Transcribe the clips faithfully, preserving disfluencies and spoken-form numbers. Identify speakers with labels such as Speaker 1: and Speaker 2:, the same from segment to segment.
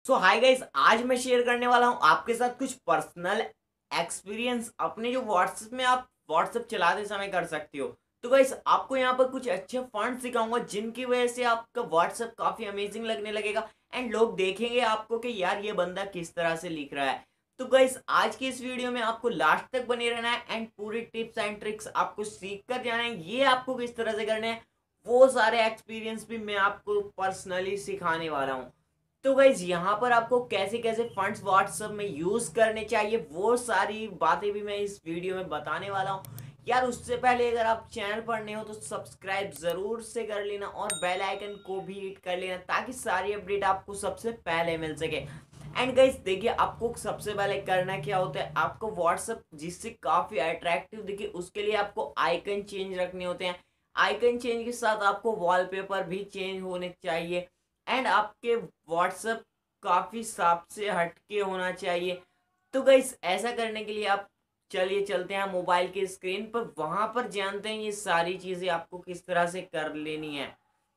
Speaker 1: सो hi guys, आज मैं share करने वाला हूं आपके साथ कुछ पर्सनल एक्सपीरियंस अपने जो व्हाट्सएप में आप व्हाट्सएप चलाते समय कर सकते हो। तो गाइस आपको यहाँ पर कुछ अच्छे फंड सिखाऊंगा जिनकी वजह से आपका व्हाट्सएप काफी अमेजिंग लगने लगेगा एंड लोग देखेंगे आपको कि यार ये बंदा किस तरह से लिख रहा है। तो गाइस आज की इस वीडियो में आपको लास्ट तक बने रहना है एंड पूरी टिप्स एंड ट्रिक्स आपको सीख कर जाना है। ये आपको किस तरह से करने हैं वो सारे एक्सपीरियंस भी मैं आपको पर्सनली सिखाने वाला हूँ। तो गाइज यहाँ पर आपको कैसे कैसे फंड्स व्हाट्सएप में यूज करने चाहिए वो सारी बातें भी मैं इस वीडियो में बताने वाला हूँ। यार उससे पहले अगर आप चैनल पर नए हो तो सब्सक्राइब जरूर से कर लेना और बेल आइकन को भी हिट कर लेना ताकि सारी अपडेट आपको सबसे पहले मिल सके। एंड गाइज देखिए आपको सबसे पहले करना क्या होता है, आपको व्हाट्सएप जिससे काफी अट्रैक्टिव दिखे उसके लिए आपको आइकन चेंज रखने होते हैं। आइकन चेंज के साथ आपको वॉलपेपर भी चेंज होने चाहिए एंड आपके व्हाट्सएप काफी साफ से हटके होना चाहिए। तो गाइस ऐसा करने के लिए आप चलिए चलते हैं मोबाइल की स्क्रीन पर, वहां पर जानते हैं ये सारी चीजें आपको किस तरह से कर लेनी है।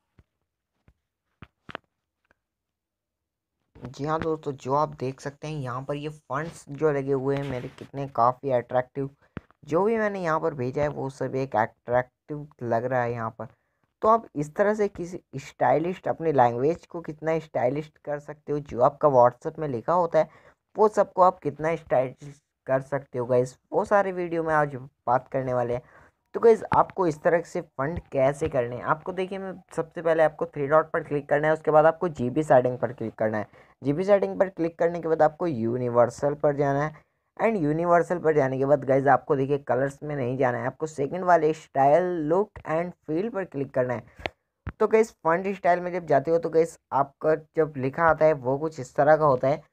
Speaker 2: जी हाँ दोस्तों, जो आप देख सकते हैं यहाँ पर ये फंड्स जो लगे हुए हैं मेरे कितने काफ़ी अट्रैक्टिव। जो भी मैंने यहाँ पर भेजा है वो सब एक अट्रैक्टिव लग रहा है यहाँ पर। तो आप इस तरह से किसी स्टाइलिस्ट अपनी लैंग्वेज को कितना स्टाइलिस्ट कर सकते हो, जो आपका व्हाट्सएप में लिखा होता है वो सबको आप कितना स्टाइलिश कर सकते हो गाइस, वो सारे वीडियो में आज बात करने वाले हैं। तो गाइज आपको इस तरह से फंड कैसे करने हैं, आपको देखिए मैं सबसे पहले आपको थ्री डॉट पर क्लिक करना है, उसके बाद आपको जीबी सेटिंग पर क्लिक करना है। जीबी सेटिंग पर क्लिक करने के बाद आपको यूनिवर्सल पर जाना है एंड यूनिवर्सल पर जाने के बाद गाइज आपको देखिए कलर्स में नहीं जाना है, आपको सेकंड वाले स्टाइल लुक एंड फील पर क्लिक करना है। तो गाइज फंड स्टाइल में जब जाते हो तो गाइज आपका जब लिखा आता है वो कुछ इस तरह का होता है,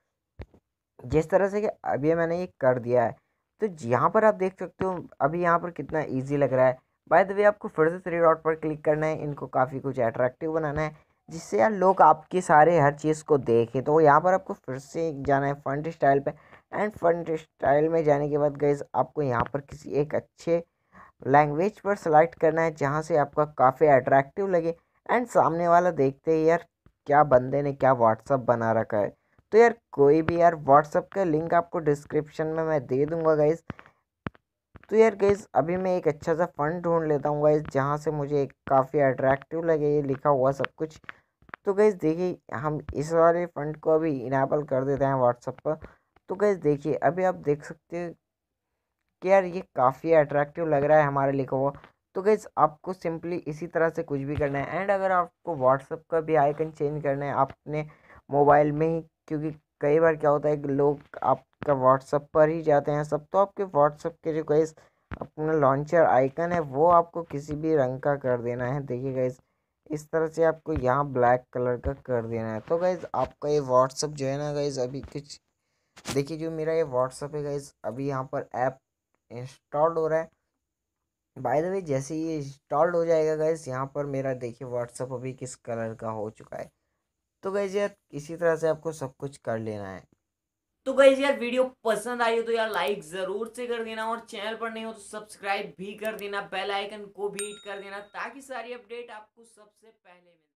Speaker 2: जिस तरह से कि अभी मैंने ये कर दिया है। तो यहाँ पर आप देख सकते हो अभी यहाँ पर कितना इजी लग रहा है। बाय द वे आपको फिर से थ्री डॉट पर क्लिक करना है, इनको काफ़ी कुछ अट्रैक्टिव बनाना है जिससे यार लोग आपकी सारे हर चीज़ को देखें। तो यहाँ पर आपको फिर से जाना है फंड स्टाइल पे एंड फंड स्टाइल में जाने के बाद गाइज आपको यहाँ पर किसी एक अच्छे लैंग्वेज पर सेलेक्ट करना है जहाँ से आपका काफ़ी अट्रैक्टिव लगे एंड सामने वाला देखते ही यार क्या बंदे ने क्या व्हाट्सअप बना रखा है। तो यार कोई भी यार व्हाट्सअप का लिंक आपको डिस्क्रिप्शन में मैं दे दूंगा गाइज। तो यार गाइज अभी मैं एक अच्छा सा फंड ढूंढ लेता हूँ गाइज जहाँ से मुझे एक काफ़ी अट्रैक्टिव लगे ये लिखा हुआ सब कुछ। तो गाइज देखिए हम इस वाले फंड को अभी इनेबल कर देते हैं व्हाट्सअप पर। तो गाइज देखिए अभी आप देख सकते हो कि यार ये काफ़ी अट्रैक्टिव लग रहा है हमारे लिखा हुआ। तो गाइज आपको सिंपली इसी तरह से कुछ भी करना है एंड अगर आपको व्हाट्सअप का भी आइकन चेंज करना है अपने मोबाइल में ही, क्योंकि कई बार क्या होता है कि लोग आपका व्हाट्सअप पर ही जाते हैं सब, तो आपके व्हाट्सअप के जो गाइज अपना लॉन्चर आइकन है वो आपको किसी भी रंग का कर देना है। देखिए गाइज इस तरह से आपको यहाँ ब्लैक कलर का कर देना है। तो गाइज आपका ये व्हाट्सअप जो है ना गाइज अभी कुछ देखिए, जो मेरा ये व्हाट्सअप है गाइज अभी यहाँ पर ऐप इंस्टॉल हो रहा है। बाय द वे जैसे ही ये इंस्टॉल्ड हो जाएगा गाइज यहाँ पर मेरा देखिए व्हाट्सअप अभी किस कलर का हो चुका है। तो गाइज यार इसी तरह से आपको सब कुछ कर लेना है।
Speaker 1: तो गाइज यार वीडियो पसंद आई हो तो यार लाइक जरूर से कर देना और चैनल पर नहीं हो तो सब्सक्राइब भी कर देना, बेल आइकन को भी हिट कर देना ताकि सारी अपडेट आपको सबसे पहले मिले।